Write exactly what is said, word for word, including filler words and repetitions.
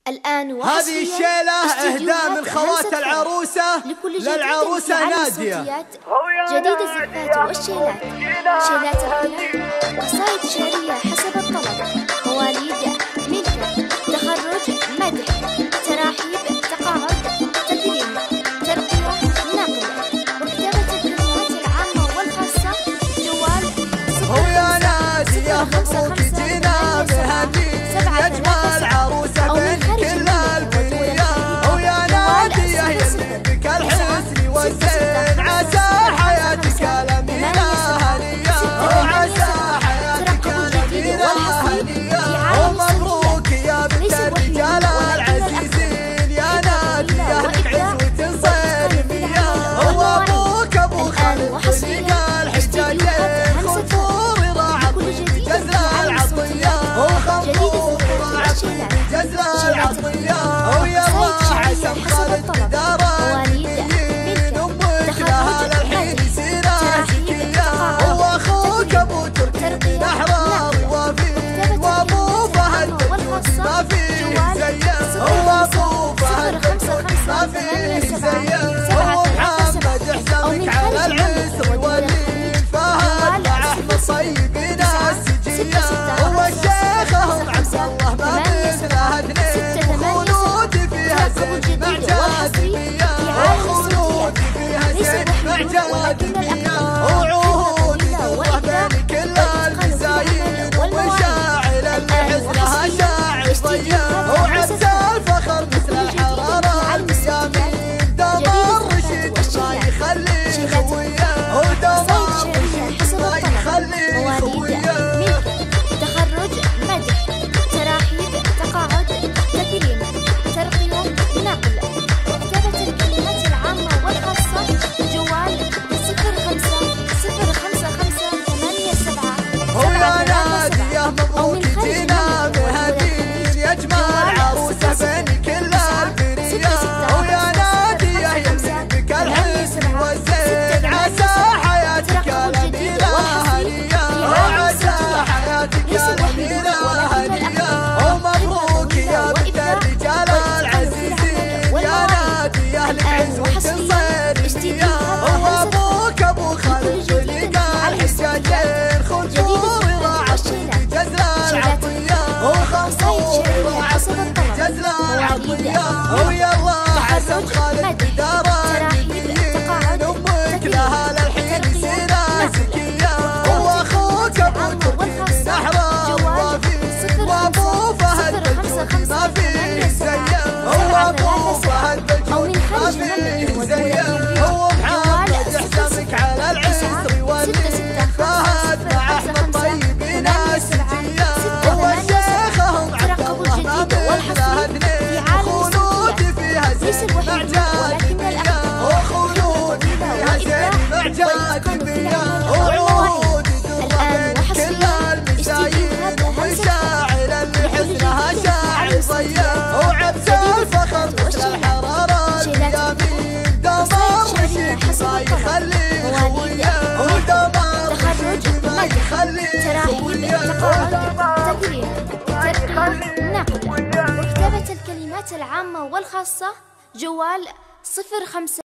الآن هذه الشيلة إهداء من خوات العروسة للعروسة نادية. جديد الزفات والشيلات، شيلات الكلام، قصائد شعرية حسب الطلب، مواليد، ملكة، تخرج، مدح، تراحيب، تقاعد، تكريم، ترقية، نقل، وكتابة الكلمات العامة والخاصة. جوال هو يا نادية مبروك جينا بهدي أجمل عروسة بين كل البنية. هو يا نادية يلي بك الحسن والزين، عسى حياتك الأمينة هنية، وعسى حياتك الأمينة هنية، ومبروك يا بنت الرجال العزيزين. يا نادية لك عزوة تصير مية، وأبوك أبو خالد طريق الحجاجين، خطور راعطي بجزر العطية، وخطور راعطي بجزر العطية. ويلا عسى خالد دار النبيين، أمك لها للحين سيرة زكية، وأخوك أبو تركي الأحرار وفي، وأبو فهد ما فيه زيه، وأبو فهد ما فيه زيه، ومحمد حسامك على العسر واللين، فهد مع أحمد طيبين السجية، والشيخهم عبد الله ما مثله اثنين، وخلود فيها زين مع جاذبية، وخلود فيها زين مع جاذبية، وعهود الله بين كل المزايين، وشاعر الحزنها شاعر ضيّا، وعبد الفخر مثل الحرارة الميامين، دمر رشيد ما يخلي خويه، ودمر رشيد ما يخلي خويه. تخرج، مدح، تراحيب، تقاعد، تكريم، ترقية، نقل، وكتابة الكلمات العامة والخاصة. جوال صفر خمسة صفر خمسة خمسة ثمانية سبعة هو يا نادية مبروك جينا بهدين، يا أجمل عروسة بين كل البنية. ويا نادية يلي بك الحسن والزين، عسى حياتك الأمينة هنية، وعسى حياتك الأمينة هنية، ومبروك يا بنت الرجال العزيزين. يا نادية لك عزوة تصير مية، وأبوك أبو خالد طريق الحجاجين، خطور راعطي بجزر العطية، وخطور راعطي بجزر العطية. ويلا عسى خالد دار النبيين، أمك لها للحين سيرة زكية، وأخوك أبو تركي الأحرار وفي، وأبو فهد ما فيه زيه، وأبو فهد ما فيه زيه، ومحمد حسامك على العسر واللين، فهد مع أحمد طيبين السجية، وشيخهم عبد الله ما مثله اثنين، خلود فيها زين مع جاذبية، وخلود فيها زين مع جاذبية، وعهود الله بين كل المزايين، وشاعر اللي حسنها شاعر ضيّا، وعبد الفخر مثل الحرارة الميامين، دمر رشيد ما يخلي خويه، ودمر رشيد ما يخلي خويه. تكريم، ترقية، نقل، وكتابة الكلمات العامة والخاصة. جوال صفر خمسة